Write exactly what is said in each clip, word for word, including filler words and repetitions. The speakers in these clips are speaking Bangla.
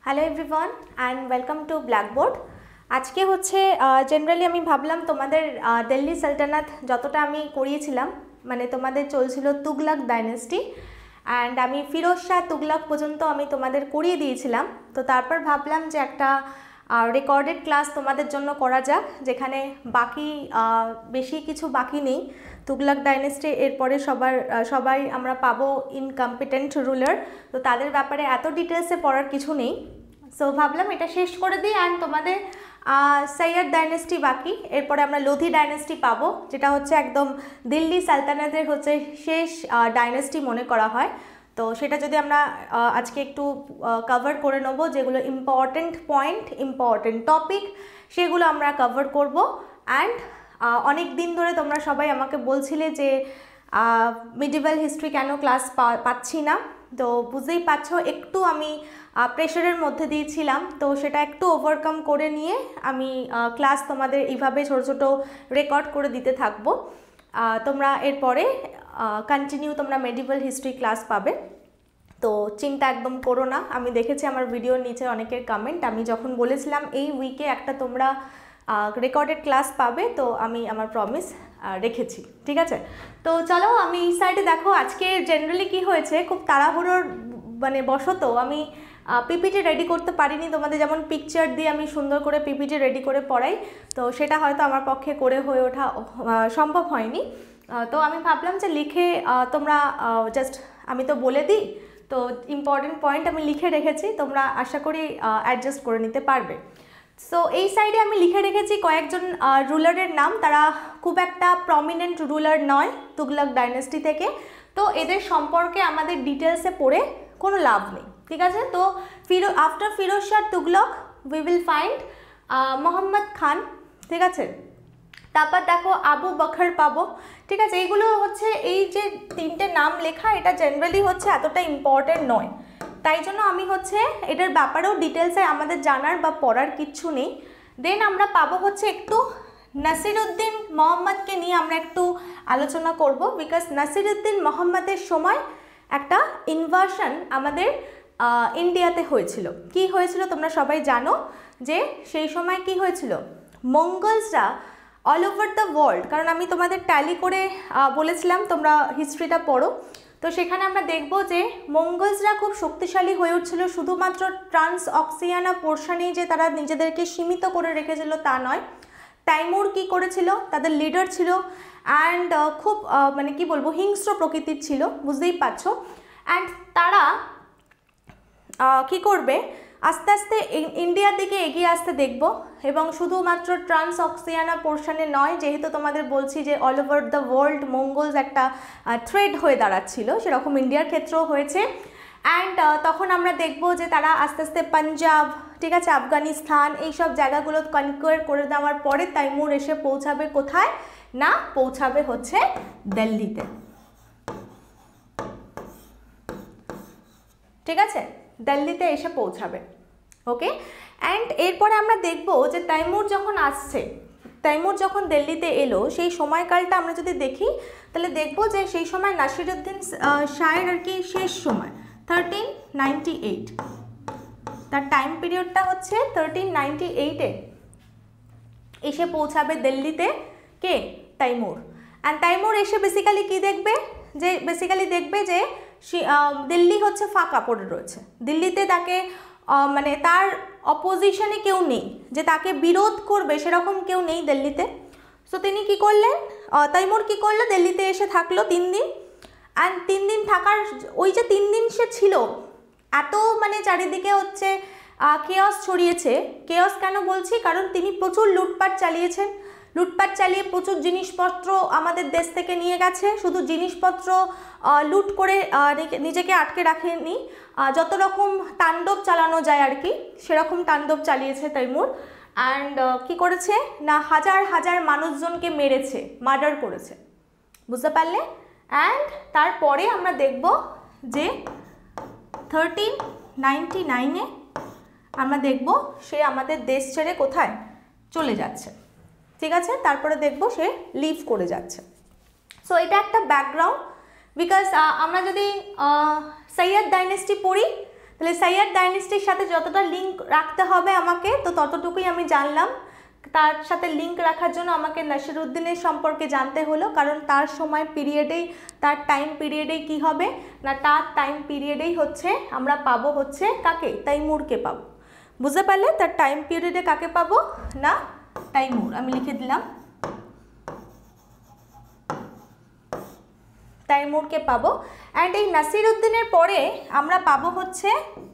Hello everyone and welcome to Blackboard. আজকে হচ্ছে জেনারেলি আমি ভাবলাম তোমাদের দিল্লি সালতানাত যতটা আমি করিয়েছিলাম, মানে তোমাদের চলছিল তুগলক ডাইনেস্টি অ্যান্ড আমি ফিরোজ শাহ তুগলক পর্যন্ত আমি তোমাদের করিয়ে দিয়েছিলাম। তো তারপর ভাবলাম যে একটা রেকর্ডেড ক্লাস তোমাদের জন্য করা যাক, যেখানে বাকি বেশি কিছু বাকি নেই। তুগলক ডাইনেস্টি এরপরে সবার সবাই আমরা পাবো ইনকম্পিটেন্ট রুলার, তো তাদের ব্যাপারে এত ডিটেলসে পড়ার কিছু নেই। সো ভাবলাম এটা শেষ করে দিই অ্যান্ড তোমাদের সৈয়দ ডাইনেস্টি বাকি, এরপরে আমরা লোধি ডাইনেস্টি পাবো, যেটা হচ্ছে একদম দিল্লি সালতানাতের হচ্ছে শেষ ডাইনেস্টি মনে করা হয়। তো সেটা যদি আমরা আজকে একটু কভার করে নেবো, যেগুলো ইম্পর্টেন্ট পয়েন্ট ইম্পর্টেন্ট টপিক সেগুলো আমরা কভার করব। অ্যান্ড অনেক দিন ধরে তোমরা সবাই আমাকে বলছিলে যে মিডিভাল হিস্ট্রি কেন ক্লাস পাচ্ছি না, তো বুঝতেই পারছো একটু আমি প্রেশারের মধ্যে দিয়েছিলাম, তো সেটা একটু ওভারকাম করে নিয়ে আমি ক্লাস তোমাদের এইভাবে ছোটো ছোটো রেকর্ড করে দিতে থাকবো। তোমরা এরপরে কন্টিনিউ তোমরা মিডিভাল হিস্ট্রি ক্লাস পাবে, তো চিন্তা একদম করো না। আমি দেখেছি আমার ভিডিওর নিচে অনেকের কমেন্ট, আমি যখন বলেছিলাম এই উইকে একটা তোমরা রেকর্ডেড ক্লাস পাবে, তো আমি আমার প্রমিস রেখেছি, ঠিক আছে। তো চলো আমি এই সাইডে দেখো আজকে জেনারেলি কি হয়েছে, খুব তাড়াহুড়োর মানে বশত আমি পিপিটি রেডি করতে পারিনি। তোমাদের যেমন পিকচার দিয়ে আমি সুন্দর করে পিপিটি রেডি করে পড়াই, তো সেটা হয়তো আমার পক্ষে করে হয়ে ওঠা সম্ভব হয়নি। তো আমি ভাবলাম যে লিখে তোমরা জাস্ট আমি তো বলে দিই, তো ইম্পর্টেন্ট পয়েন্ট আমি লিখে রেখেছি, তোমরা আশা করি অ্যাডজাস্ট করে নিতে পারবে। সো এই সাইডে আমি লিখে রেখেছি কয়েকজন রুলারের নাম, তারা খুব একটা প্রমিনেন্ট রুলার নয় তুগলক ডাইনেস্টি থেকে, তো এদের সম্পর্কে আমাদের ডিটেলসে পড়ে কোনো লাভ নেই, ঠিক আছে। তো Firo after Firoz Shah Tughlaq we will find Mohammad Khan, ঠিক আছে। তারপর দেখো আবু বকর পাবো, ঠিক আছে। এইগুলো হচ্ছে এই যে তিনটে নাম লেখা, এটা জেনারেলি হচ্ছে এতটা ইম্পর্টেন্ট নয়, তাই জন্য আমি হচ্ছে এটার ব্যাপারেও ডিটেলসে আমাদের জানার বা পড়ার কিচ্ছু নেই। দেন আমরা পাবো হচ্ছে একটু নাসিরউদ্দিন মোহাম্মদকে নিয়ে আমরা একটু আলোচনা করব, বিকজ নাসিরউদ্দিন মোহাম্মদের সময় একটা ইনভার্সন আমাদের ইন্ডিয়াতে হয়েছিল। কি হয়েছিল তোমরা সবাই জানো, যে সেই সময় কি হয়েছিল, মঙ্গলসরা অল ওভার দ্য ওয়ার্ল্ড, কারণ আমি তোমাদের ট্যালি করে বলেছিলাম তোমরা হিস্ট্রিটা পড়ো, তো সেখানে আমরা দেখব যে মঙ্গলসরা খুব শক্তিশালী হয়ে উঠছিল। শুধুমাত্র ট্রান্স অক্সিয়ানা পোর্শনেই যে তারা নিজেদেরকে সীমিত করে রেখেছিল তা নয়, তাইমুর কি করেছিল, তাদের লিডার ছিল অ্যান্ড খুব মানে কি বলবো হিংস্র প্রকৃতির ছিল, বুঝতেই পারছো। অ্যান্ড তারা কি করবে, আস্তে আস্তে ইন্ডিয়ার দিকে এগিয়ে আসতে দেখব, এবং শুধুমাত্র ট্রান্স অক্সিয়ানা পোর্শনে নয়, যেহেতু তোমাদের বলছি যে all over the world Mongols একটা থ্রেড হয়ে দাঁড়াচ্ছিল, সেরকম ইন্ডিয়ার ক্ষেত্রেও হয়েছে। অ্যান্ড তখন আমরা দেখব যে তারা আস্তে আস্তে পাঞ্জাব, ঠিক আছে, আফগানিস্তান এইসব জায়গাগুলো কনকোয়ার করে দেওয়ার পরে তাইমুর এসে পৌঁছাবে কোথায় না, পৌঁছাবে হচ্ছে দিল্লিতে, ঠিক আছে, দিল্লিতে এসে পৌঁছাবে। ওকে, অ্যান্ড এরপরে আমরা দেখব যে তাইমুর যখন আসছে, তাইমুর যখন দিল্লিতে এলো, সেই সময়কালটা আমরা যদি দেখি তাহলে দেখব যে সেই সময় নাসিরউদ্দিন শাহের আর কি শেষ সময় থার্টিন নাইনটি এইট, তার টাইম পিরিয়ডটা হচ্ছে থার্টিন নাইনটি এইটে এসে পৌঁছাবে দিল্লিতে কে, তাইমুর। অ্যান্ড তাইমুর এসে বেসিক্যালি কি দেখবে, যে বেসিক্যালি দেখবে যে দিল্লি হচ্ছে ফাঁকা পড়ে রয়েছে, দিল্লিতে তাকে মানে তার অপোজিশনে কেউ নেই, যে তাকে বিরোধ করবে সেরকম কেউ নেই দিল্লিতে। সো তিনি কি করলেন, তাইমুর কি করলো, দিল্লিতে এসে থাকলো তিন দিন। অ্যান্ড তিন দিন থাকার ওই যে তিন দিন সে ছিল, এত মানে চারিদিকে হচ্ছে কেয়স ছড়িয়েছে। কেয়স কেন বলছি, কারণ তিনি প্রচুর লুটপাট চালিয়েছেন, লুটপাট চালিয়ে প্রচুর জিনিসপত্র আমাদের দেশ থেকে নিয়ে গেছে। শুধু জিনিসপত্র লুট করে নিজেকে আটকে রাখেনি, যত রকম তাণ্ডব চালানো যায় আর কি সেরকম তাণ্ডব চালিয়েছে তাইমুর। অ্যান্ড কি করেছে না, হাজার হাজার মানুষজনকে মেরেছে, মার্ডার করেছে, বুঝতে পারলে। অ্যান্ড তারপরে আমরা দেখব যে থার্টিন নাইনটি নাইনে আমরা দেখব সে আমাদের দেশ ছেড়ে কোথায় চলে যাচ্ছে, ঠিক আছে। তারপরে দেখব সে লিভ করে যাচ্ছে। সো এটা একটা ব্যাকগ্রাউন্ড, বিকজ আমরা যদি সৈয়দ ডাইনেস্টি পড়ি তাহলে সৈয়দ ডাইনেস্টির সাথে যতটা লিঙ্ক রাখতে হবে আমাকে, তো ততটুকুই আমি জানলাম। তার সাথে লিঙ্ক রাখার জন্য আমাকে নাসিরউদ্দিনের সম্পর্কে জানতে হলো, কারণ তার সময় পিরিয়ডেই, তার টাইম পিরিয়ডেই কি হবে না, তার টাইম পিরিয়ডেই হচ্ছে আমরা পাবো হচ্ছে কাকে, তাইমুরকে পাবো। বুঝতে পারলে? তার টাইম পিরিয়ডে কাকে পাবো না, তাইমুর। আমি লিখে দিলাম তাইমুরকে পাবো। অ্যান্ড এই নাসিরউদ্দিনের পরে আমরা পাবো হচ্ছে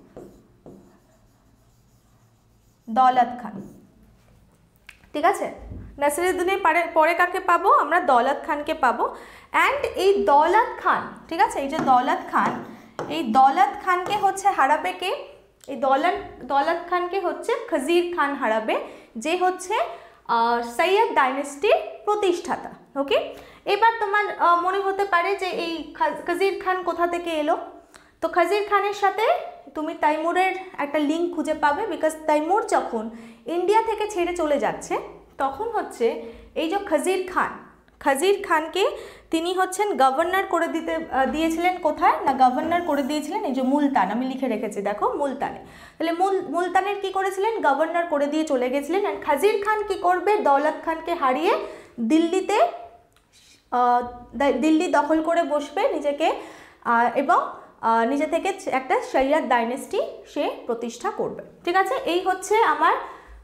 দৌলত খান। ঠিক আছে, নাসিরউদ্দিনের পরে কাকে পাবো আমরা, দৌলত খানকে পাবো। অ্যান্ড এই দৌলত খান, ঠিক আছে, এই যে দৌলত খান, এই দৌলত খানকে হচ্ছে হারাবে কে, এই দৌলত দৌলত খানকে হচ্ছে খজির খান হারাবে, যে হচ্ছে সৈয়দ ডাইনেস্টির প্রতিষ্ঠাতা। ওকে, এবার তোমার মনে হতে পারে যে এই খজির খান কোথা থেকে এলো, তো খজির খানের সাথে তুমি তাইমুরের একটা লিঙ্ক খুঁজে পাবে, বিকজ তাইমুর যখন ইন্ডিয়া থেকে ছেড়ে চলে যাচ্ছে তখন হচ্ছে এই যে খজির খান, খজির খানকে তিনি হচ্ছেন গভর্নর করে দিতে দিয়েছিলেন কোথায় না, গভর্নর করে দিয়েছিলেন এই যে মুলতান। আমি লিখে রেখেছি দেখো, মুলতানে। তাহলে মুল মুলতানের কি করেছিলেন, গভর্নর করে দিয়ে চলে গেছিলেন। অ্যান্ড খজির খান কি করবে, দৌলত খানকে হারিয়ে দিল্লিতে দিল্লি দখল করে বসবে নিজেকে, এবং নিজে থেকে একটা সৈয়দ ডাইনেস্টি সে প্রতিষ্ঠা করবে। ঠিক আছে, এই হচ্ছে আমার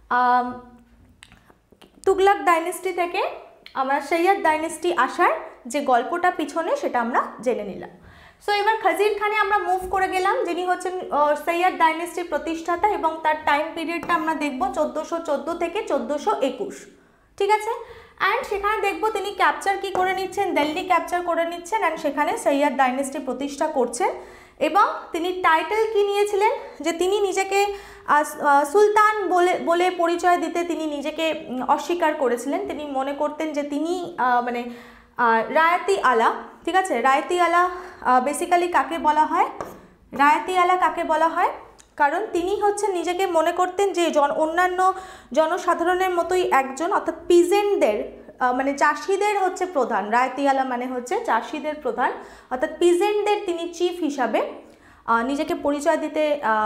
তুগলক ডাইনেস্টি থেকে আমার সৈয়দ ডাইনেস্টি আসার যে গল্পটা পিছনে, সেটা আমরা জেনে নিলাম। সো এবার খজির খানে আমরা মুভ করে গেলাম, যিনি হচ্ছেন সৈয়দ ডাইনেস্টির প্রতিষ্ঠাতা, এবং তার টাইম পিরিয়ডটা আমরা দেখব চোদ্দোশো চোদ্দো থেকে চোদ্দোশো একুশ। ঠিক আছে, অ্যান্ড সেখানে দেখব তিনি ক্যাপচার কি করে নিচ্ছেন, দিল্লি ক্যাপচার করে নিচ্ছেন, অ্যান্ড সেখানে সৈয়দ ডাইনেস্টি প্রতিষ্ঠা করছেন। এবং তিনি টাইটেল কি নিয়েছিলেন, যে তিনি নিজেকে সুলতান বলে বলে পরিচয় দিতে তিনি নিজেকে অস্বীকার করেছিলেন। তিনি মনে করতেন যে তিনি মানে রায়তি আলা, ঠিক আছে, রায়তি আলা বেসিক্যালি কাকে বলা হয়, রায়তি আলা কাকে বলা হয়, কারণ তিনি হচ্ছেন নিজেকে মনে করতেন যে জন অন্যান্য জনসাধারণের মতোই একজন, অর্থাৎ পিজেন্টদের মানে চাষিদের হচ্ছে প্রধান, রায়তি আলা মানে হচ্ছে চাষিদের প্রধান, অর্থাৎ পিজেন্টদের তিনি চিফ হিসাবে নিজেকে পরিচয় দিতে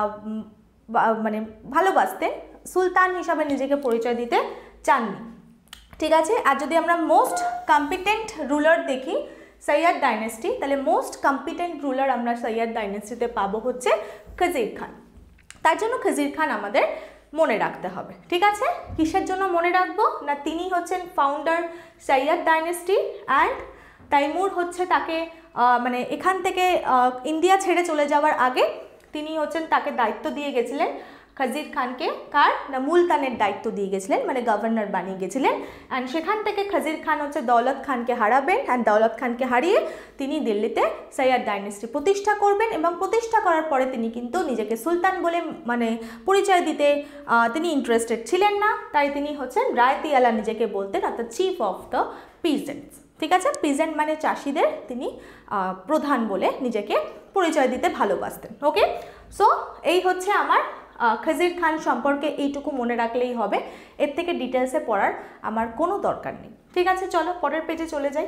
মানে ভালোবাসতেন, সুলতান হিসাবে নিজেকে পরিচয় দিতে চাননি। ঠিক আছে, আর যদি আমরা মোস্ট কম্পিটেন্ট রুলার দেখি সৈয়দ ডাইনেস্টি, তাহলে মোস্ট কম্পিটেন্ট রুলার আমরা সৈয়দ ডাইনেস্টিতে পাবো হচ্ছে খজির খান। তার জন্য খজির খান আমাদের মনে রাখতে হবে। ঠিক আছে, কিসের জন্য মনে রাখবো না, তিনি হচ্ছেন founder Sayyid dynasty, and Taimur হচ্ছে তাকে মানে এখান থেকে ইন্ডিয়া ছেড়ে চলে যাওয়ার আগে তিনি হচ্ছেন তাকে দায়িত্ব দিয়ে গেছিলেন খজির খানকে, কার না মুলতানের দায়িত্ব দিয়ে গেছিলেন, মানে গভর্নর বানিয়ে গেছিলেন। অ্যান্ড সেখান থেকে খজির খান হচ্ছে দৌলত খানকে হারাবেন, অ্যান্ড দৌলত খানকে হারিয়ে তিনি দিল্লিতে সৈয়দ ডাইনেস্টি প্রতিষ্ঠা করবেন, এবং প্রতিষ্ঠা করার পরে তিনি কিন্তু নিজেকে সুলতান বলে মানে পরিচয় দিতে তিনি ইন্টারেস্টেড ছিলেন না, তাই তিনি হচ্ছেন রায়তি আলা নিজেকে বলতেন, অর্থাৎ চিফ অফ দ্য পিজেন্টস। ঠিক আছে, পিজেন্ট মানে চাষিদের তিনি প্রধান বলে নিজেকে পরিচয় দিতে ভালোবাসতেন। ওকে, সো এই হচ্ছে আমার খজির খান সম্পর্কে, এইটুকু মনে রাখলেই হবে, এর থেকে ডিটেলসে পড়ার আমার কোনো দরকার নেই। ঠিক আছে, চলো পরের পেজে চলে যাই।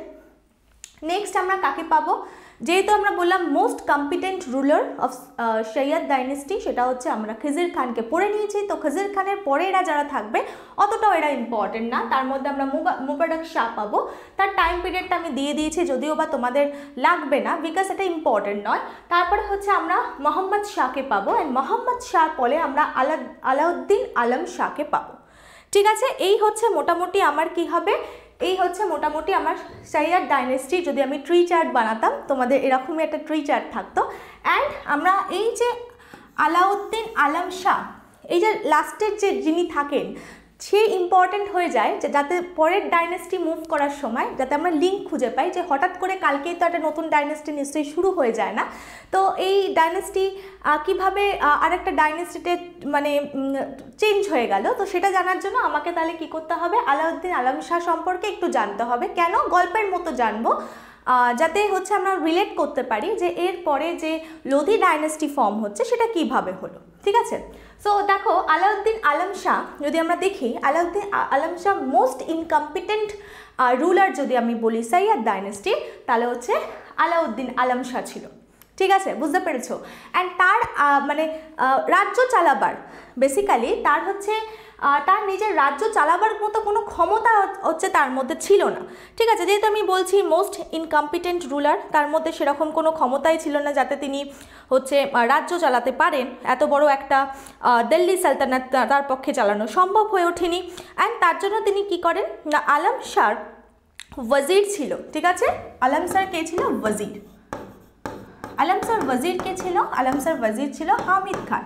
নেক্সট আমরা কাকে পাবো, যেহেতু আমরা বললাম most competent ruler of Sayyid dynasty, সেটা হচ্ছে আমরা খজির খানকে পড়ে নিয়েছি। তো খজির খানের পরে এরা যারা থাকবে অতটাও এরা ইম্পর্টেন্ট না, তার মধ্যে আমরা মুবারক শাহ পাবো। তার টাইম পিরিয়ডটা আমি দিয়ে দিয়েছি, যদিও বা তোমাদের লাগবে না বিকজ এটা ইম্পর্টেন্ট নয়। তারপরে হচ্ছে আমরা মোহাম্মদ শাহকে পাবো, অ্যান্ড মোহাম্মদ শাহর পরে আমরা আলা আলাউদ্দিন আলম শাহকে পাবো। ঠিক আছে, এই হচ্ছে মোটামুটি আমার কি হবে, এই হচ্ছে মোটামুটি আমার সৈয়দ ডাইনেস্টি। যদি আমি ট্রি চার্ট বানাতাম তোমাদের এরকমই একটা ট্রি চার্ট থাকতো। অ্যান্ড আমরা এই যে আলাউদ্দিন আলম শাহ, এই যে লাস্টের যে যিনি থাকেন, সে ইম্পর্টেন্ট হয়ে যায় যে যাতে পরের ডাইনেস্টি মুভ করার সময় যাতে আমরা লিঙ্ক খুঁজে পাই, যে হঠাৎ করে কালকেই তো একটা নতুন ডাইনেস্টি নিশ্চয়ই শুরু হয়ে যায় না। তো এই ডাইনেস্টি কীভাবে আরেকটা ডাইনেস্টিতে মানে চেঞ্জ হয়ে গেল, তো সেটা জানার জন্য আমাকে তাহলে কি করতে হবে, আলাউদ্দিন আলম শাহ সম্পর্কে একটু জানতে হবে। কেন? গল্পের মতো জানবো, যাতে হচ্ছে আমরা রিলেট করতে পারি যে এর পরে যে লোধি ডাইনেস্টি ফর্ম হচ্ছে সেটা কিভাবে হলো। ঠিক আছে, সো দেখো আলাউদ্দিন আলম শাহ যদি আমরা দেখি, Alauddin Alam Shah most incompetent ruler যদি আমি বলি সৈয়দ ডাইনেস্টি, তাহলে হচ্ছে আলাউদ্দিন আলম শাহ ছিল। ঠিক আছে, বুঝতে পেরেছো। অ্যান্ড তার মানে রাজ্য চালাবার বেসিক্যালি তার হচ্ছে তার নিজের রাজ্য চালাবার মতো কোনো ক্ষমতা হচ্ছে তার মধ্যে ছিল না। ঠিক আছে, যেহেতু আমি বলছি মোস্ট ইনকম্পিটেন্ট রুলার, তার মধ্যে সেরকম কোনো ক্ষমতাই ছিল না যাতে তিনি হচ্ছে রাজ্য চালাতে পারেন। এত বড় একটা দিল্লি সালতানাত তার পক্ষে চালানো সম্ভব হয়ে ওঠেনি। অ্যান্ড তার জন্য তিনি কি করেন না, আলম শাহ ওয়াজির ছিল। ঠিক আছে, আলম শাহ কে ছিল? ওয়াজির। আলম শাহ ওয়াজির কে ছিল? আলম শাহ ওয়াজির ছিল হামিদ খান।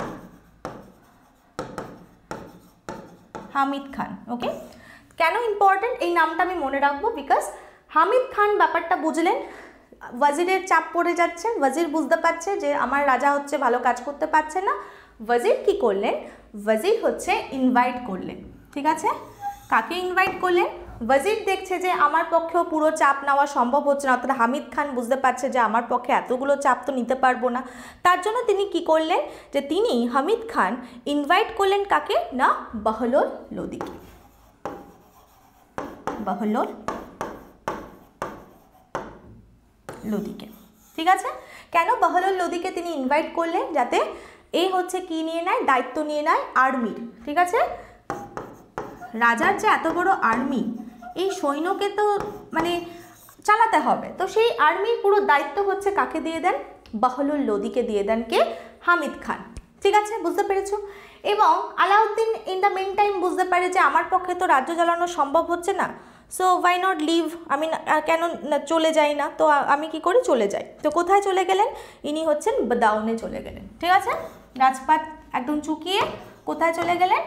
হামিদ খান, ওকে। কেন ইম্পর্টেন্ট এই নামটা আমি মনে রাখবো? বিকজ হামিদ খান ব্যাপারটা বুঝলেন, ওয়াজিরের চাপ পড়ে যাচ্ছে, ওয়াজির বুঝতে পারছে যে আমার রাজা হচ্ছে ভালো কাজ করতে পারছে না। ওয়াজির কি করলেন? ওয়াজির হচ্ছে ইনভাইট করলেন। ঠিক আছে, কাকে ইনভাইট করলেন? ওয়াজির দেখছে যে আমার পক্ষেও পুরো চাপ নেওয়া সম্ভব হচ্ছে না, অর্থাৎ হামিদ খান বুঝতে পারছে যে আমার পক্ষে এতগুলো চাপ তো নিতে পারবো না। তার জন্য তিনি কি করলেন যে তিনি হামিদ খান ইনভাইট করলেন কাকে না, বাহলোল লোদিকে। বাহলোল লোদিকে। ঠিক আছে, কেন বাহলোল লোদিকে তিনি ইনভাইট করলেন? যাতে এই হচ্ছে কি নিয়ে নেয়, দায়িত্ব নিয়ে নেয় আর্মির। ঠিক আছে, রাজার যে এত বড় আর্মি, এই সৈন্যকে তো মানে চালাতে হবে, তো সেই আর্মির পুরো দায়িত্ব হচ্ছে কাকে দিয়ে দেন? বাহলোল লোদিকে দিয়ে দেন। কে? হামিদ খান। ঠিক আছে, বুঝতে পেরেছো। এবং Alauddin in the meantime বুঝতে পারে যে আমার পক্ষে তো রাজ্য চালানো সম্ভব হচ্ছে না, সো ওয়াই নট লিভ, আমি কেন চলে যাই না, তো আমি কি করি, চলে যাই। তো কোথায় চলে গেলেন? ইনি হচ্ছেন বাদাউনে চলে গেলেন। ঠিক আছে, রাজপাট একদম চুকিয়ে কোথায় চলে গেলেন?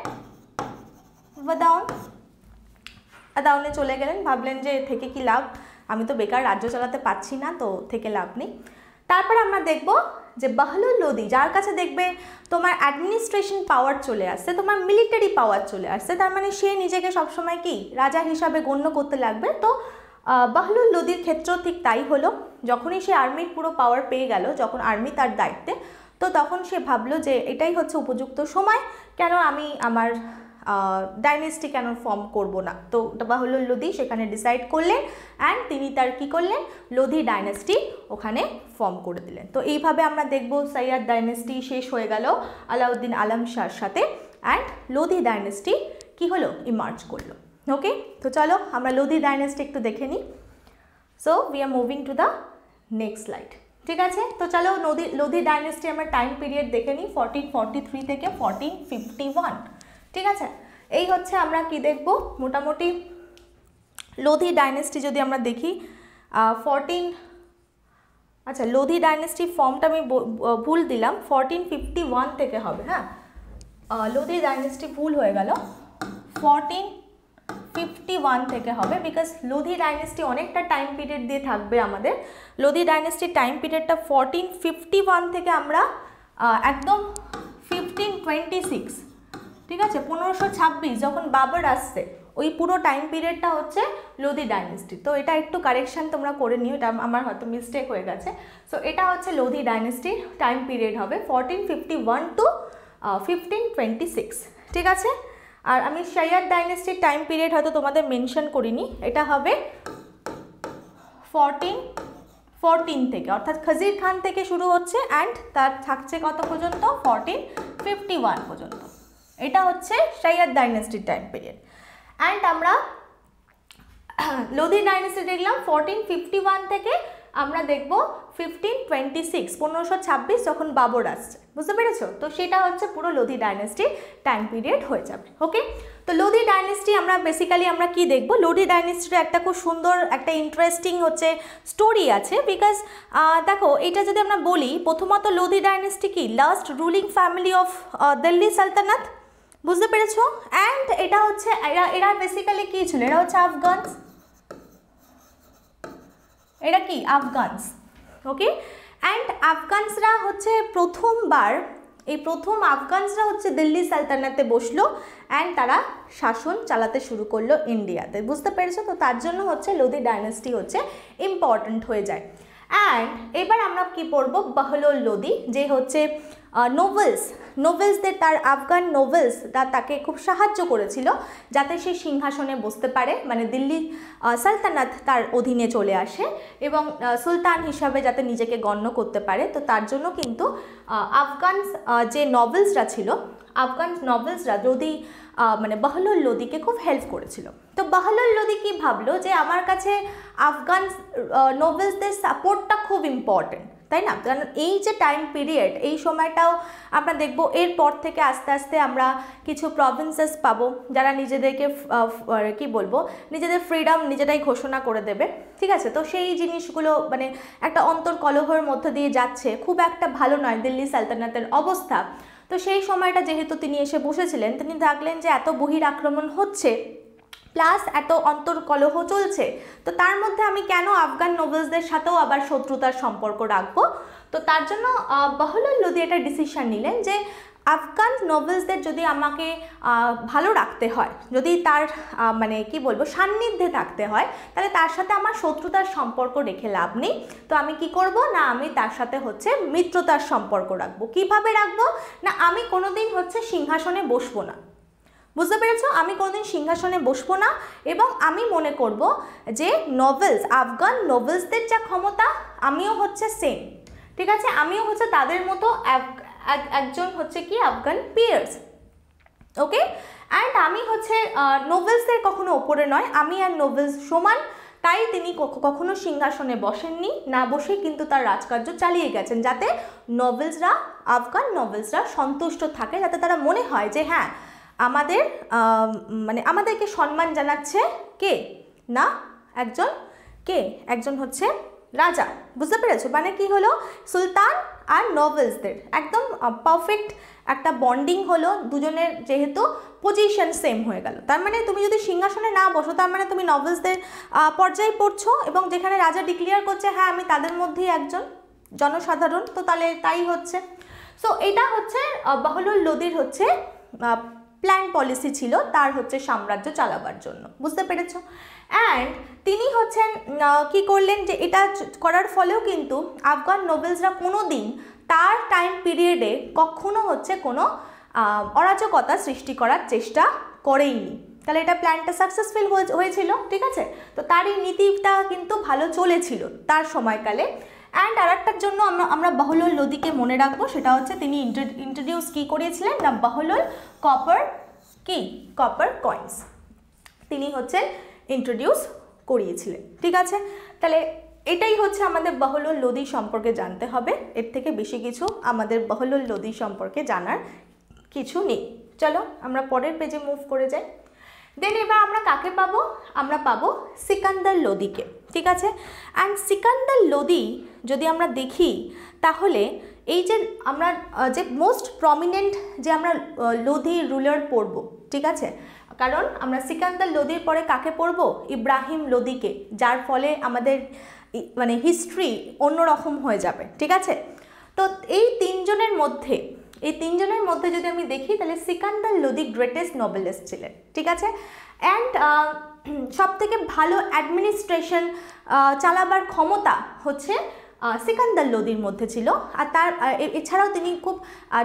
বাদাউন। বাদাউনে চলে গেলেন। ভাবলেন যে থেকে কি লাভ, আমি তো বেকার রাজ্য চালাতে পারছি না, তো থেকে লাভ নেই। তারপর আমরা দেখব যে বাহলোল লোদি, যার কাছে দেখবে তোমার অ্যাডমিনিস্ট্রেশন পাওয়ার চলে আসছে, তোমার মিলিটারি পাওয়ার চলে আসছে, তার মানে সে নিজেকে সবসময় কি রাজা হিসাবে গণ্য করতে লাগবে। তো বাহলোল লোদির ক্ষেত্রেও ঠিক তাই হলো। যখনই সে আর্মির পুরো পাওয়ার পেয়ে গেল, যখন আর্মি তার দায়িত্বে, তো তখন সে ভাবলো যে এটাই হচ্ছে উপযুক্ত সময়, কেন আমি আমার ডাইনেস্টি কেন ফর্ম করব না। তো বাহলোল লোদি সেখানে ডিসাইড করলেন, অ্যান্ড তিনি তার কি করলেন, লোধি ডাইনেস্টি ওখানে ফর্ম করে দিলেন। তো এইভাবে আমরা দেখব সৈয়দ ডাইনেস্টি শেষ হয়ে গেল আলাউদ্দিন আলম শাহর সাথে, অ্যান্ড লোধি ডাইনেস্টি কি হলো, ইমার্জ করলো। ওকে, তো চলো আমরা লোধি ডাইনেস্টি একটু দেখে নিই। So we are moving to the next slide. ঠিক আছে, তো চলো লোধি লোধি ডাইনেস্টি আমরা টাইম পিরিয়ড দেখে নিই, ফোরটিন ফর্টি থ্রি থেকে ফোরটিন ফিফটি ওয়ান। ঠিক আছে, এই হচ্ছে আমরা কি দেখব, মোটামুটি লোধি ডাইনেস্টি যদি আমরা দেখি ফোরটিন, আচ্ছা লোধি ডাইনেস্টি ফর্মটা আমি ভুল দিলাম, ফোরটিন ফিফটি ওয়ান থেকে হবে। হ্যাঁ, লোধি ডাইনেস্টি ভুল হয়ে গেল, ফোরটিন ফিফটি ওয়ান থেকে হবে, বিকজ লোধি ডাইনেস্টি অনেকটা টাইম পিরিয়ড দিয়ে থাকবে আমাদের। লোধি ডাইনেস্টির টাইম পিরিয়ডটা ফোরটিন ফিফটি ওয়ান থেকে আমরা একদম ফিফটিন টোয়েন্টি সিক্স, ঠিক আছে, পনেরোশো ছাব্বিশ যখন বাবর আসছে, ওই পুরো টাইম পিরিয়ডটা হচ্ছে লোধি ডাইনেস্টি। তো এটা একটু কারেকশান তোমরা করে নিও, এটা আমার হয়তো মিস্টেক হয়ে গেছে। সো এটা হচ্ছে লোধি ডাইনেস্টির টাইম পিরিয়ড হবে fourteen fifty one to fifteen twenty six. ঠিক আছে, আর আমি সৈয়দ ডাইনেস্টির টাইম পিরিয়ড হয়তো তোমাদের মেনশন করিনি, এটা হবে ফোরটিন ফোরটিন থেকে, অর্থাৎ খজির খান থেকে শুরু হচ্ছে, অ্যান্ড তার থাকছে কত পর্যন্ত, ফোরটিন ফিফটি ওয়ান পর্যন্ত। এটা হচ্ছে সৈয়দ ডাইনেস্টির টাইম পিরিয়ড। অ্যান্ড আমরা লোধি ডাইনেস্টি দেখলাম ফোরটিন ফিফটি ওয়ান থেকে আমরা দেখব ফিফটিন টোয়েন্টি সিক্স, পনেরোশো ছাব্বিশ যখন বাবর আসছে, বুঝতে পেরেছো? তো সেটা হচ্ছে পুরো লোধি ডাইনেস্টি টাইম পিরিয়ড হয়ে যাবে। ওকে, তো লোধি ডাইনেস্টি আমরা বেসিক্যালি আমরা কি দেখব, লোধি ডাইনেস্টির একটা খুব সুন্দর একটা ইন্টারেস্টিং হচ্ছে স্টোরি আছে, বিকজ দেখো এটা যদি আমরা বলি, প্রথমত লোধি ডাইনেস্টি কি last ruling family of Delhi Sultanate, বুঝতে পেরেছো? অ্যান্ড এটা হচ্ছে এরা এরা বেসিক্যালি কী ছিল, এরা হচ্ছে আফগানস, এরা কি আফগানস। ওকে, অ্যান্ড আফগানসরা হচ্ছে প্রথমবার, এই প্রথম আফগানসরা হচ্ছে দিল্লি সালতানাতে বসলো, অ্যান্ড তারা শাসন চালাতে শুরু করলো ইন্ডিয়াতে, বুঝতে পেরেছো? তো তার জন্য হচ্ছে লোধি ডাইনেস্টি হচ্ছে ইম্পর্ট্যান্ট হয়ে যায়। অ্যান্ড এবার আমরা কি পড়বো, বাহলোল লোদি, যে হচ্ছে নোভেলস নোভেলসদের তার আফগান নোভেলস তাকে খুব সাহায্য করেছিল যাতে সে সিংহাসনে বসতে পারে, মানে দিল্লি সালতানাত তার অধীনে চলে আসে এবং সুলতান হিসাবে যাতে নিজেকে গণ্য করতে পারে। তো তার জন্য কিন্তু আফগান যে নভেলসরা ছিল, আফগান নভেলসরা লোদি মানে বহলুল লোদিকে খুব হেল্প করেছিল। তো বহলুল লোদি কি ভাবলো যে আমার কাছে আফগান নোভেলসদের সাপোর্টটা খুব ইম্পর্টেন্ট, তাই না? কারণ এই যে টাইম পিরিয়ড, এই সময়টাও আমরা দেখব এরপর থেকে আস্তে আস্তে আমরা কিছু প্রভিন্সেস পাবো যারা নিজেদেরকে কি বলবো নিজেদের ফ্রিডম নিজেরাই ঘোষণা করে দেবে, ঠিক আছে? তো সেই জিনিসগুলো মানে একটা অন্তর্কলহের মধ্যে দিয়ে যাচ্ছে, খুব একটা ভালো নয় দিল্লি সালতানাতের অবস্থা। তো সেই সময়টা যেহেতু তিনি এসে বসেছিলেন, তিনি দেখলেন যে এত বহির আক্রমণ হচ্ছে প্লাস এত অন্তর্কলহ চলছে, তো তার মধ্যে আমি কেন আফগান নোভেলসদের সাথেও আবার শত্রুতার সম্পর্ক রাখবো? তো তার জন্য বহলুল লোদি একটা ডিসিশন নিলেন যে আফগান নোভেলসদের যদি আমাকে ভালো রাখতে হয়, যদি তার মানে কি বলবো সান্নিধ্যে থাকতে হয়, তাহলে তার সাথে আমার শত্রুতার সম্পর্ক রেখে লাভ নেই। তো আমি কি করব না, আমি তার সাথে হচ্ছে মিত্রতার সম্পর্ক রাখবো। কিভাবে রাখবো না, আমি কোনোদিন হচ্ছে সিংহাসনে বসবো না, বুঝতে পেরেছো? আমি কোনোদিন সিংহাসনে বসবো না এবং আমি মনে করব যে নোভেলস আফগান নোভেলসদের যা ক্ষমতা আমিও হচ্ছে সেম, ঠিক আছে? আমিও হচ্ছে তাদের মতো একজন হচ্ছে কি আফগান পিয়ার্স, ওকে? অ্যান্ড আমি হচ্ছে নোভেলসদের কখনো ওপরে নয়, আমি আর নোভেলস সমান। তাই তিনি কখনো সিংহাসনে বসেননি, না বসে কিন্তু তার রাজকার্য চালিয়ে গেছেন যাতে নোভেলসরা আফগান নোভেলসরা সন্তুষ্ট থাকে, যাতে তারা মনে হয় যে হ্যাঁ আমাদের মানে আমাদেরকে সম্মান জানাচ্ছে কে না একজন কে একজন হচ্ছে রাজা, বুঝতে পেরেছো? মানে কি হলো, সুলতান আর নোভেলসদের একদম পারফেক্ট একটা বন্ডিং হলো, দুজনের যেহেতু পজিশন সেম হয়ে গেল। তার মানে তুমি যদি সিংহাসনে না বসো, তার মানে তুমি নোভেলসদের পর্যায়ে পড়ছো এবং যেখানে রাজা ডিক্লেয়ার করছে হ্যাঁ আমি তাদের মধ্যেই একজন জনসাধারণ, তো তাহলে তাই হচ্ছে। সো এটা হচ্ছে বহলুল লোদির হচ্ছে প্ল্যান পলিসি ছিল তার হচ্ছে সাম্রাজ্য চালাবার জন্য, বুঝতে পেরেছো? অ্যান্ড তিনি হচ্ছেন কি করলেন যে এটা করার ফলেও কিন্তু আফগান নোভেলসরা কোনো দিন তার টাইম পিরিয়ডে কখনো হচ্ছে কোনো অরাজকতা সৃষ্টি করার চেষ্টা করেইনি। তাহলে এটা প্ল্যানটা সাকসেসফুল হয়েছিল, ঠিক আছে? তো তার এই নীতিটা কিন্তু ভালো চলেছিল তার সময়কালে। অ্যান্ড আর একটার জন্য আমরা আমরা বহলুল লোদিকে মনে রাখবো, সেটা হচ্ছে তিনি ইন্ট্রোডিউস কী করিয়েছিলেন না বহলুল কপার কি কপার কয়েন্স তিনি হচ্ছে ইন্ট্রোডিউস করিয়েছিলেন, ঠিক আছে? তাহলে এটাই হচ্ছে আমাদের বহলুল লোদি সম্পর্কে জানতে হবে, এর থেকে বেশি কিছু আমাদের বহলুল লোদি সম্পর্কে জানার কিছু নেই। চলো আমরা পরের পেজে মুভ করে যাই। দেন এবার আমরা কাকে পাবো, আমরা পাবো সিকান্দার লোদিকে, ঠিক আছে? অ্যান্ড সিকান্দার লোদি যদি আমরা দেখি তাহলে এই যে আমরা যে মোস্ট প্রমিনেন্ট যে আমরা লোদি রুলার পড়ব, ঠিক আছে? কারণ আমরা সিকান্দার লোদির পরে কাকে পড়ব, ইব্রাহিম লোদিকে, যার ফলে আমাদের মানে হিস্ট্রি অন্যরকম হয়ে যাবে, ঠিক আছে? তো এই তিনজনের মধ্যে এই তিনজনের মধ্যে যদি আমি দেখি তাহলে সিকান্দার লোদি গ্রেটেস্ট নোবেলিস্ট ছিলেন, ঠিক আছে? অ্যান্ড সব থেকে ভালো অ্যাডমিনিস্ট্রেশন চালাবার ক্ষমতা হচ্ছে সিকান্দার লোদির মধ্যে ছিল। আর তার এছাড়াও তিনি খুব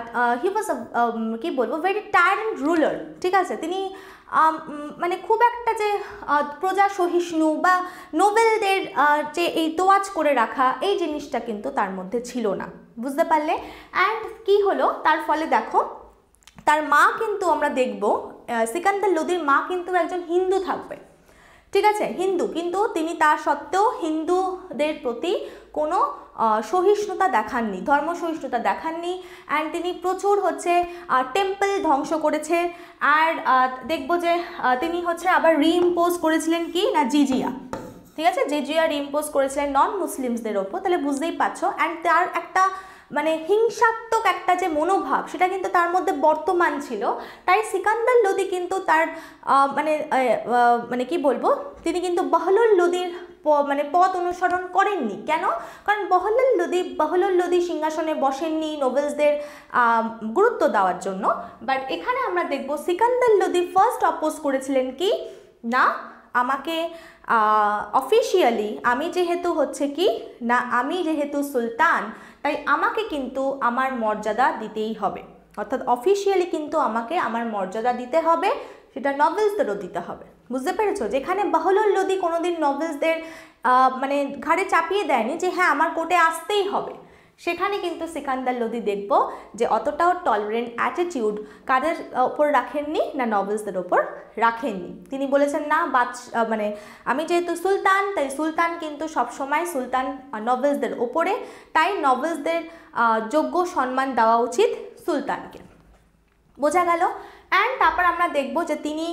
হি ওয়াজ কি বলবো ভেরি টায়ারেন্ট রুলার, ঠিক আছে? তিনি মানে খুব একটা যে প্রজা সহিষ্ণু বা নোবেলদের যে এই তোয়াজ করে রাখা এই জিনিসটা কিন্তু তার মধ্যে ছিল না, বুঝতে পারলে? অ্যান্ড কি হলো তার ফলে দেখো তার মা কিন্তু আমরা দেখব সিকান্দার লোদির মা কিন্তু একজন হিন্দু থাকবে, ঠিক আছে? হিন্দু, কিন্তু তিনি তা সত্ত্বেও হিন্দুদের প্রতি কোনো সহিষ্ণুতা দেখাননি, ধর্ম সহিষ্ণুতা দেখাননি। অ্যান্ড তিনি প্রচুর হচ্ছে টেম্পল ধ্বংস করেছে। আর দেখব যে তিনি হচ্ছে আবার রিইম্পোজ করেছিলেন কি না জিজিয়া, ঠিক আছে? জিজিয়া রিইম্পোজ করেছিলেন নন মুসলিমসদের ওপর, তাহলে বুঝতেই পারছো। অ্যান্ড তার একটা মানে হিংসাত্মক একটা যে মনোভাব সেটা কিন্তু তার মধ্যে বর্তমান ছিল। তাই সিকান্দার লোদি কিন্তু তার মানে মানে কি বলবো তিনি কিন্তু বহলুল লোদির মানে পথ অনুসরণ করেননি। কেন? কারণ বহলুল লোদি বহলুল লোদি সিংহাসনে বসেননি নোবেলসদের গুরুত্ব দেওয়ার জন্য। বাট এখানে আমরা দেখব সিকান্দার লোদি ফার্স্ট অপোজ করেছিলেন কি না আমাকে অফিসিয়ালি আমি যেহেতু হচ্ছে কি না আমি যেহেতু সুলতান, তাই আমাকে কিন্তু আমার মর্যাদা দিতেই হবে, অর্থাৎ অফিসিয়ালি কিন্তু আমাকে আমার মর্যাদা দিতে হবে, সেটা নভেলসদেরও দিতে হবে। বুঝতে পেরেছো? যেখানে বাহলোল লোদি কোনোদিন নভেলসদের মানে ঘাড়ে চাপিয়ে দেয়নি যে হ্যাঁ আমার কোর্টে আসতেই হবে, সেখানে কিন্তু সিকান্দার লোদি দেখব যে অতটাও টলারেন্ট অ্যাটিটিউড কাদের ওপর রাখেননি না নভেলসদের ওপর রাখেননি। তিনি বলেছেন না বাদ মানে আমি যেহেতু সুলতান, তাই সুলতান কিন্তু সবসময় সুলতান নভেলসদের ওপরে, তাই নভেলসদের যোগ্য সম্মান দেওয়া উচিত সুলতানকে। বোঝা গেল? অ্যান্ড তারপর আমরা দেখব যে তিনি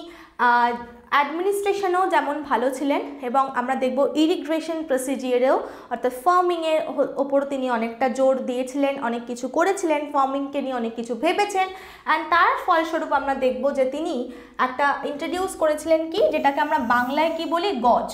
অ্যাডমিনিস্ট্রেশনেও যেমন ভালো ছিলেন এবং আমরা দেখব ইরিগ্রেশন প্রসিজিয়ারেও অর্থাৎ ফার্মিংয়ের ওপর তিনি অনেকটা জোর দিয়েছিলেন, অনেক কিছু করেছিলেন, ফার্মিংকে নিয়ে অনেক কিছু ভেবেছেন। অ্যান্ড তার ফলস্বরূপ আমরা দেখব যে তিনি একটা ইন্ট্রোডিউস করেছিলেন কি, যেটাকে আমরা বাংলায় কি বলি গজ।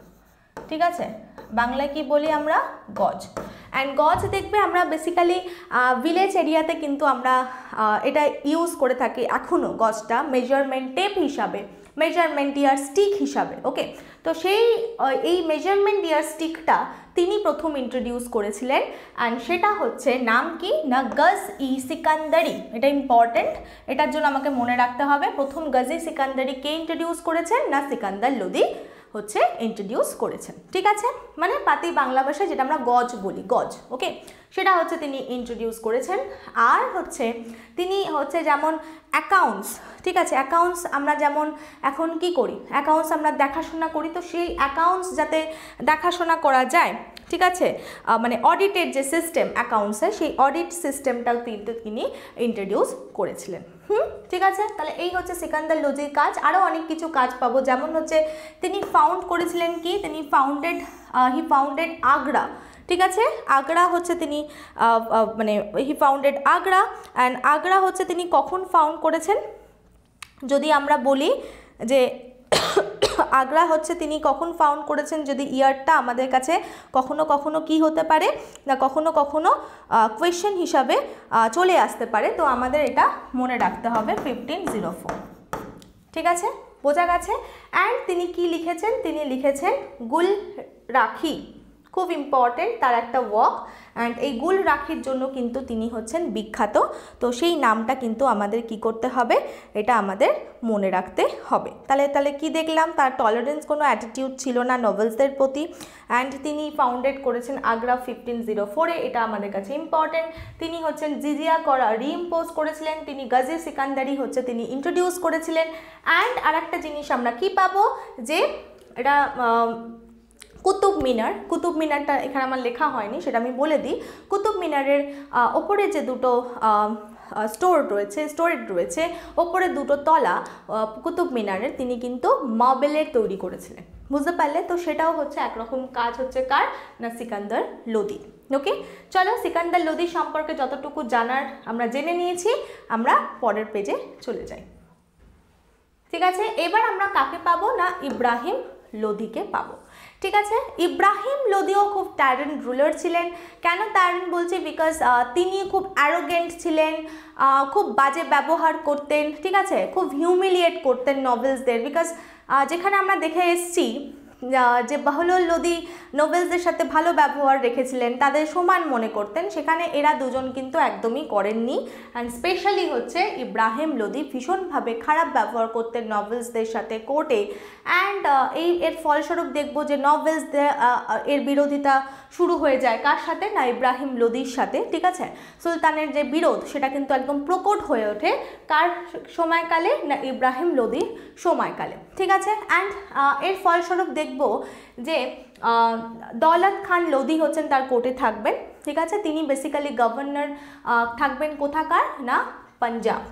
ঠিক আছে, বাংলায় কি বলি আমরা গজ। অ্যান্ড গজ দেখবে আমরা বেসিক্যালি ভিলেজ এরিয়াতে কিন্তু আমরা এটা ইউজ করে থাকি এখনও, গজটা মেজারমেন্ট টেপ হিসাবে, মেজারমেন্ট ইয়ার স্টিক হিসাবে। ওকে, তো সেই এই মেজারমেন্ট ইয়ার স্টিকটা তিনি প্রথম ইন্ট্রোডিউস করেছিলেন। অ্যান্ড সেটা হচ্ছে নাম কি না গজ ই সিকান্দারি। এটা ইম্পর্টেন্ট, এটার জন্য আমাকে মনে রাখতে হবে প্রথম গজ ই সিকান্দারি কে ইন্ট্রোডিউস করেছেন না সিকান্দার লোদি হচ্ছে ইন্ট্রোডিউস করেছেন। ঠিক আছে, মানে পাতি বাংলা ভাষায় যেটা আমরা গজ বলি, গজ। ওকে, সেটা হচ্ছে তিনি ইন্ট্রোডিউস করেছেন। আর হচ্ছে তিনি হচ্ছে যেমন অ্যাকাউন্টস, ঠিক আছে, অ্যাকাউন্টস আমরা যেমন এখন কি করি, অ্যাকাউন্টস আমরা দেখাশোনা করি, তো সেই অ্যাকাউন্টস যাতে দেখাশোনা করা যায়, ঠিক আছে, মানে অডিটের যে সিস্টেম অ্যাকাউন্টসের, সেই অডিট সিস্টেমটাও কিন্তু তিনি ইন্ট্রোডিউস করেছিলেন। হুম, ঠিক আছে, তাহলে এই হচ্ছে সিকান্দার লোদির কাজ। আরও অনেক কিছু কাজ পাবো, যেমন হচ্ছে তিনি ফাউন্ড করেছিলেন কি, তিনি ফাউন্ডেড হি ফাউন্ডেড আগ্রা। ঠিক আছে, আগ্রা হচ্ছে তিনি মানে he founded Agra. And Agra হচ্ছে তিনি কখন ফাউন্ড করেছেন, যদি আমরা বলি যে আগ্রা হচ্ছে তিনি কখন ফাউন্ড করেছেন, যদি ইয়ারটা আমাদের কাছে কখনো কখনো কি হতে পারে না কখনো কখনো কোয়েশ্চেন হিসাবে চলে আসতে পারে, তো আমাদের এটা মনে রাখতে হবে ফিফটিন জিরো ফোর। ঠিক আছে, বোঝা গেছে? অ্যান্ড তিনি কি লিখেছেন, তিনি লিখেছেন গুল রাখি, খুব ইম্পর্টেন্ট তার একটা ওয়ার্ক। অ্যান্ড এই গুল রাখির জন্য কিন্তু তিনি হচ্ছেন বিখ্যাত, তো সেই নামটা কিন্তু আমাদের কি করতে হবে, এটা আমাদের মনে রাখতে হবে। তাহলে তাহলে কি দেখলাম, তার টলারেন্স কোনো অ্যাটিটিউড ছিল না নভেলসদের প্রতি। অ্যান্ড তিনি ফাউন্ডেড করেছেন আগ্রা ফিফটিন জিরো ফোরে, এটা আমাদের কাছে ইম্পর্টেন্ট। তিনি হচ্ছেন জিজিয়া করা রিইম্পোজ করেছিলেন, তিনি গজে সিকান্দারি হচ্ছে তিনি ইন্ট্রোডিউস করেছিলেন। অ্যান্ড আর একটা জিনিস আমরা কি পাবো, যে এটা কুতুব মিনার, কুতুব মিনারটা এখানে আমার লেখা হয়নি, সেটা আমি বলে দিই। কুতুব মিনারের ওপরে যে দুটো স্টোর রয়েছে, স্টোরেজ রয়েছে, ওপরে দুটো তলা কুতুব মিনারের তিনি কিন্তু মার্বেলের তৈরি করেছিলেন। বুঝতে পারলে? তো সেটাও হচ্ছে একরকম কাজ হচ্ছে কার না সিকান্দার লোদি। ওকে, চলো সিকান্দার লোদি সম্পর্কে যতটুকু জানার আমরা জেনে নিয়েছি, আমরা পরের পেজে চলে যাই। ঠিক আছে, এবার আমরা কাকে পাবো না ইব্রাহিম লোদিকে পাবো। ঠিক আছে, ইব্রাহিম লোদিও খুব টাইরেন্ট রুলার ছিলেন। কেন টাইরেন্ট বলছি, বিকজ তিনি খুব অ্যারোগেন্ট ছিলেন, খুব বাজে ব্যবহার করতেন, ঠিক আছে, খুব হিউমিলিয়েট করতেন নভেলসদের। বিকজ যেখানে আমরা দেখে এসছি যে বাহলোল লোদি নোবেলসদের সাথে ভালো ব্যবহার রেখেছিলেন, তাদের সমান মনে করতেন, সেখানে এরা দুজন কিন্তু একদমই করেননি। অ্যান্ড স্পেশালি হচ্ছে ইব্রাহিম লোদি ভীষণভাবে খারাপ ব্যবহার করতেন নভেলসদের সাথে কোর্টে। অ্যান্ড এই এর ফলস্বরূপ দেখব যে নভেলসদের এর বিরোধিতা শুরু হয়ে যায় কার সাথে না ইব্রাহিম লোদির সাথে। ঠিক আছে, সুলতানের যে বিরোধ সেটা কিন্তু একদম প্রকট হয়ে ওঠে কার সময়কালে না ইব্রাহিম লোদির সময়কালে। ঠিক আছে, অ্যান্ড এর ফলস্বরূপ দেখব যে দৌলত খান লোদি হচ্ছেন তার কোর্টে থাকবেন। ঠিক আছে, তিনি বেসিক্যালি গভর্নর থাকবেন কোথাকার না পাঞ্জাব।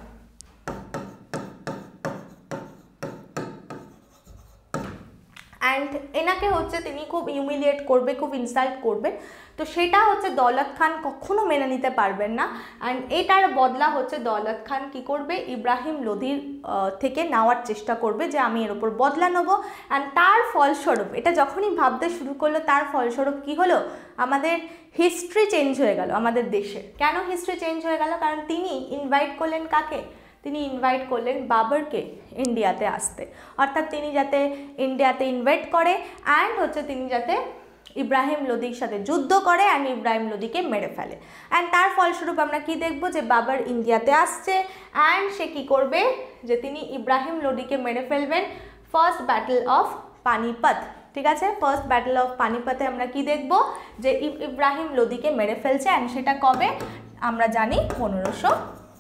অ্যান্ড এনাকে হচ্ছে তিনি খুব হিউমিলিয়েট করবে, খুব ইনসাল্ট করবে, তো সেটা হচ্ছে দৌলত খান কখনো মেনে নিতে পারবেন না। অ্যান্ড এটার বদলা হচ্ছে দৌলত খান কি করবে, ইব্রাহিম লোদির থেকে নেওয়ার চেষ্টা করবে যে আমি এর ওপর বদলা নেবো। অ্যান্ড তার ফলস্বরূপ এটা যখনই ভাবতে শুরু করলো, তার ফলস্বরূপ কি হলো, আমাদের হিস্ট্রি চেঞ্জ হয়ে গেল আমাদের দেশের। কেন হিস্ট্রি চেঞ্জ হয়ে গেল, কারণ তিনি ইনভাইট করলেন কাকে তিনি ইনভাইট করলেন বাবরকে ইন্ডিয়াতে আসতে, অর্থাৎ তিনি যাতে ইন্ডিয়াতে ইনভাইট করে অ্যান্ড হচ্ছে তিনি যাতে ইব্রাহিম লোদির সাথে যুদ্ধ করে অ্যান্ড ইব্রাহিম লোদিকে মেরে ফেলে। অ্যান্ড তার ফলস্বরূপ আমরা কি দেখব যে বাবর ইন্ডিয়াতে আসছে অ্যান্ড সে কী করবে যে তিনি ইব্রাহিম লোদিকে মেরে ফেলবেন ফার্স্ট ব্যাটল অফ পানিপত। ঠিক আছে, ফার্স্ট ব্যাটল অফ পানিপথে আমরা কি দেখব যে ইব্রাহিম লোদিকে মেরে ফেলছে অ্যান্ড সেটা কবে আমরা জানি পনেরোশো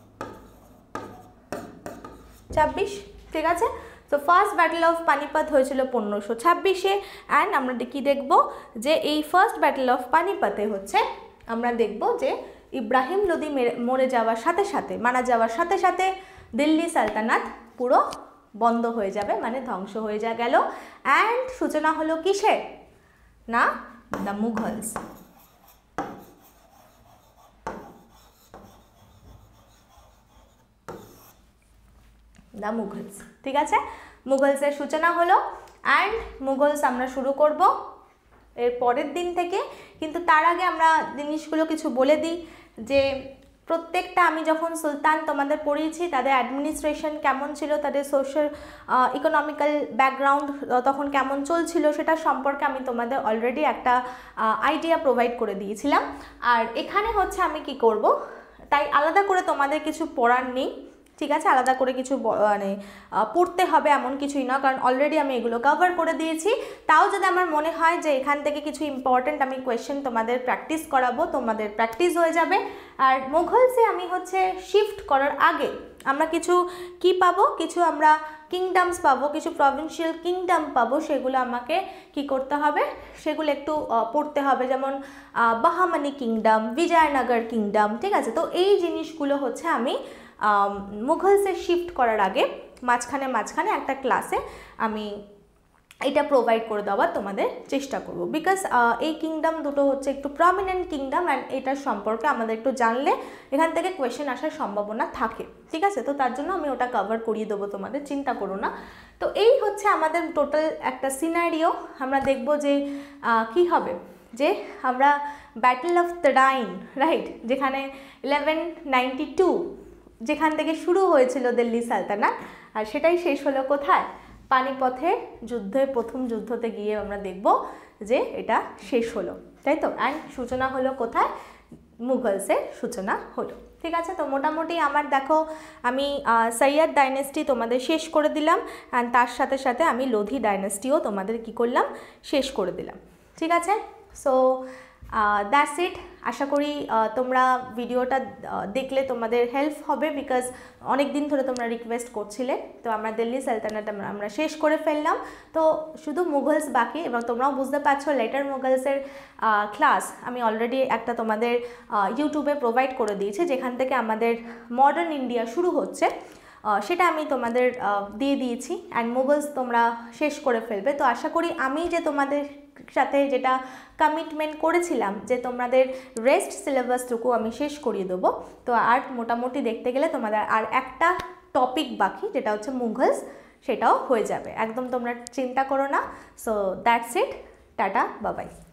ছাব্বিশ। ঠিক আছে, তো ফার্স্ট ব্যাটল অফ পানিপথ হয়েছিল পনেরোশো ছাব্বিশে অ্যান্ড আমরা কি দেখব যে এই ফার্স্ট ব্যাটল অফ পানিপথে হচ্ছে আমরা দেখব যে ইব্রাহিম লোদি মরে যাওয়ার সাথে সাথে মারা যাওয়ার সাথে সাথে দিল্লি সালতানাত পুরো বন্ধ হয়ে যাবে, মানে ধ্বংস হয়ে যা গেল অ্যান্ড সূচনা হলো কিসের না দ্য মুঘলস। দ্য মুঘলস ঠিক আছে, মুঘলসের সূচনা হলো অ্যান্ড মুঘলস আমরা শুরু করব এর পরের দিন থেকে। কিন্তু তার আগে আমরা জিনিসগুলো কিছু বলে দিই যে প্রত্যেকটা আমি যখন সুলতান তোমাদের পড়িয়েছি তাদের অ্যাডমিনিস্ট্রেশন কেমন ছিল, তাদের সোশ্যাল ইকোনমিক্যাল ব্যাকগ্রাউন্ড তখন কেমন চলছিল সেটা সম্পর্কে আমি তোমাদের অলরেডি একটা আইডিয়া প্রোভাইড করে দিয়েছিলাম। আর এখানে হচ্ছে আমি কি করব, তাই আলাদা করে তোমাদের কিছু পড়ার নেই। ঠিক আছে, আলাদা করে কিছু মানে পড়তে হবে এমন কিছুই না, কারণ অলরেডি আমি এগুলো কভার করে দিয়েছি। তাও যদি আমার মনে হয় যে এখান থেকে কিছু ইম্পর্ট্যান্ট আমি কোয়েশ্চেন তোমাদের প্র্যাকটিস করাবো, তোমাদের প্র্যাকটিস হয়ে যাবে। আর মুঘলসে আমি হচ্ছে শিফট করার আগে আমরা কিছু কি পাবো, কিছু আমরা কিংডমস পাবো, কিছু প্রভিন্সিয়াল কিংডম পাবো, সেগুলো আমাকে কি করতে হবে, সেগুলো একটু পড়তে হবে, যেমন বাহামানি কিংডম, বিজয়নগর কিংডম। ঠিক আছে, তো এই জিনিসগুলো হচ্ছে আমি মুঘলসে শিফট করার আগে মাঝখানে মাঝখানে একটা ক্লাসে আমি এটা প্রোভাইড করে দেওয়ার তোমাদের চেষ্টা করব, বিকজ এই কিংডম দুটো হচ্ছে একটু প্রমিনেন্ট কিংডম অ্যান্ড এটার সম্পর্কে আমাদের একটু জানলে এখান থেকে কোয়েশ্চেন আসার সম্ভাবনা থাকে। ঠিক আছে, তো তার জন্য আমি ওটা কভার করিয়ে দেবো, তোমাদের চিন্তা করো না। তো এই হচ্ছে আমাদের টোটাল একটা সিনারিও। আমরা দেখব যে কি হবে, যে আমরা ব্যাটল অফ তরাইন, রাইট, যেখানে ইলেভেন নাইনটি টু যেখান থেকে শুরু হয়েছিল দিল্লি সালতানাত, আর সেটাই শেষ হলো কোথায়, পানিপথের যুদ্ধে, প্রথম যুদ্ধতে গিয়ে আমরা দেখব যে এটা শেষ হলো, তাই তো। অ্যান্ড সূচনা হলো কোথায়, মুঘলসের সূচনা হলো। ঠিক আছে, তো মোটামুটি আমার দেখো আমি সৈয়দ ডাইনেস্টি তোমাদের শেষ করে দিলাম অ্যান্ড তার সাথে সাথে আমি লোধি ডাইনেস্টিও তোমাদের কি করলাম, শেষ করে দিলাম। ঠিক আছে, সো দ্যাটস ইট। আশা করি তোমরা ভিডিওটা দেখলে তোমাদের হেল্প হবে, বিকজ অনেক দিন ধরে তোমরা রিকোয়েস্ট করছিলে। তো আমরা দিল্লি সালতানাত আমরা শেষ করে ফেললাম, তো শুধু মুঘলস বাকি। এবং তোমরাও বুঝতে পারছো লেটার মুঘলসের ক্লাস আমি অলরেডি একটা তোমাদের ইউটিউবে প্রোভাইড করে দিয়েছি, যেখান থেকে আমাদের মডার্ন ইন্ডিয়া শুরু হচ্ছে, সেটা আমি তোমাদের দিয়ে দিয়েছি অ্যান্ড মুঘলস তোমরা শেষ করে ফেলবে। তো আশা করি আমি যে তোমাদের সাথে যেটা কমিটমেন্ট করেছিলাম যে তোমাদের রেস্ট সিলেবাসটুকু আমি শেষ করিয়ে দেবো, তো আর মোটামুটি দেখতে গেলে তোমাদের আর একটা টপিক বাকি, যেটা হচ্ছে মুঘলস, সেটাও হয়ে যাবে, একদম তোমরা চিন্তা করো না। সো দ্যাটস ইট, টাটা, বাবাই।